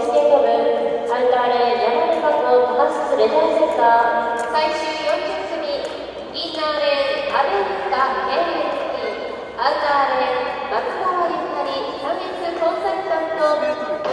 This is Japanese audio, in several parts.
スケート部アウターレーン山根加工高須レジャーセンター最終40組インナーレーン阿部美香系列機アウターレーン松川ゆかり差別コンサルタント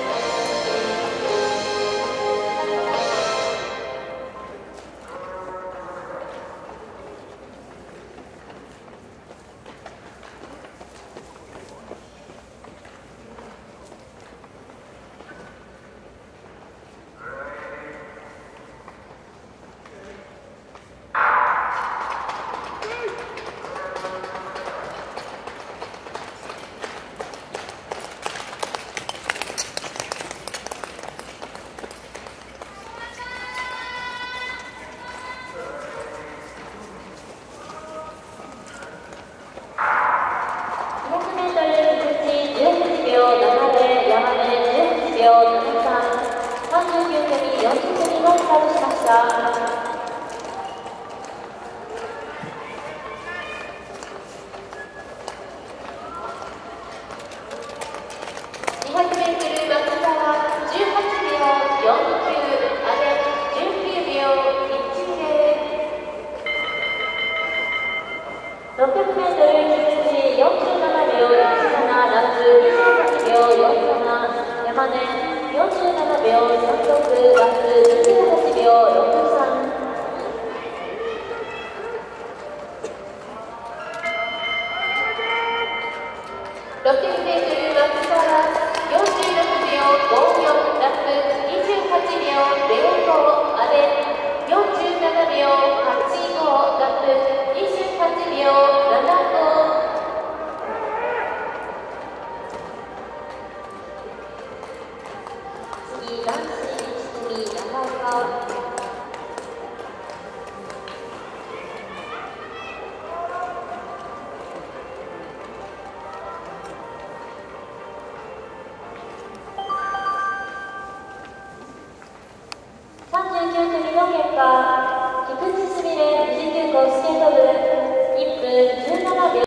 39組の結果、菊池すみれ富士急行スケート部1分17秒